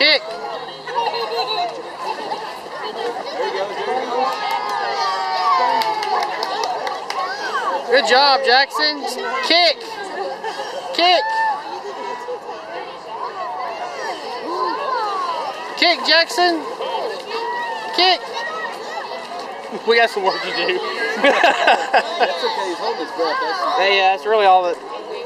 Kick. Good job, Jackson. Kick. Kick. Kick, Jackson. Kick. We got some work to do. That's okay, he's holding his breath. Hey, yeah, that's really all that.